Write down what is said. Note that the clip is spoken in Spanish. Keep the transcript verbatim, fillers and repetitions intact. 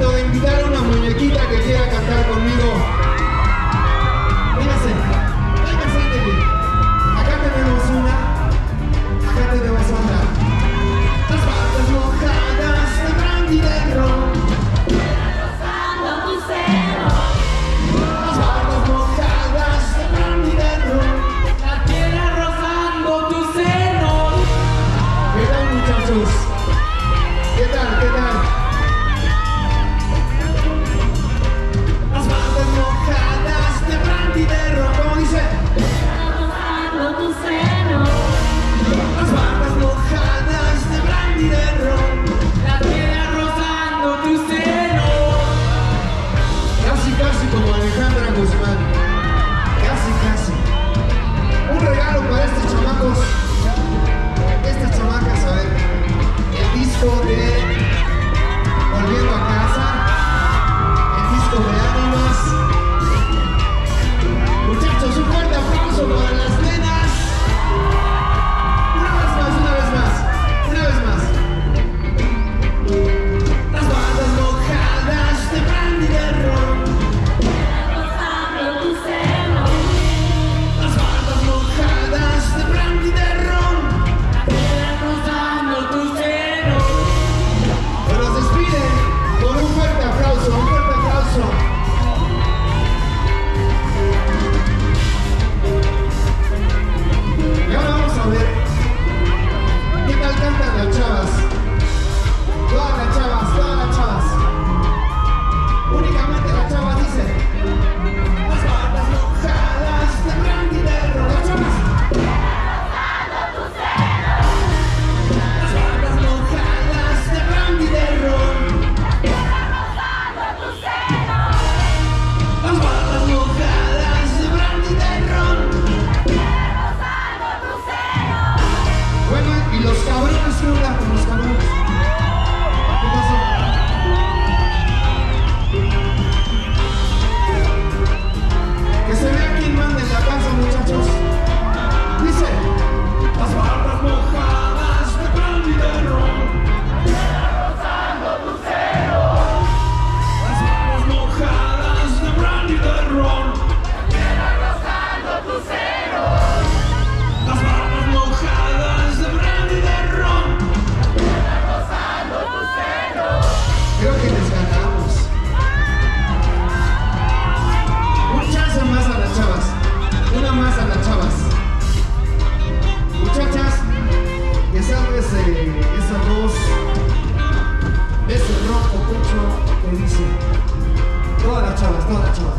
momento de invitar a una muñequita que quiera cantar conmigo. Véngase, véngase, véngase. Acá tenemos una, acá tenemos otra. Las patas mojadas de brandy de ron. Rozando tu seno. Las patas mojadas de brandy de ron. La tierra rozando tu seno. ¿Qué tal, muchachos? ¿Qué tal? ¿Qué tal? Las patas mojadas de brandy de ron. ¿Cómo dice? Rozando tu seno. Las patas mojadas de brandy de ron. La tierra rozando tu seno. Casi, casi como Alejandra Guzmán. Casi, casi. Un regalo para estos chamacos. Estas chamacas, a ver. El disco de Volviendo a Casa. El disco de Ánimas. Muchachos, un fuerte aplauso para las nenas. Una vez más, una vez más. Una vez más. Las patas mojadas de brandy de ron. Rozando tu seno. Las patas mojadas de brandy de ron. La tierra rozando tu seno. Nos despide con un fuerte aplauso, un fuerte aplauso. Y ahora vamos a ver qué tal cantan las chavas. Todas las chavas, todas las chavas. Únicamente las chavas dicen: las patas mojadas de brandy de ron. Las chavas. Las patas mojadas de brandy de ron. Las patas mojadas de brandy de ron. Bueno, y los cabrones, ¿qué onda con los cabrones? ¿Qué pasó? Que se vea quién manda en la casa, muchachos. Dice: las patas mojadas de brandy de ron. Las patas mojadas de brandy de ron. Las patas mojadas de brandy de ron. Creo que les ganamos. Un chance más a las chavas. Una más a las chavas. Muchachas, que salga ese, esa voz, ese rojo pecho que dice: todas las chavas, todas las chavas.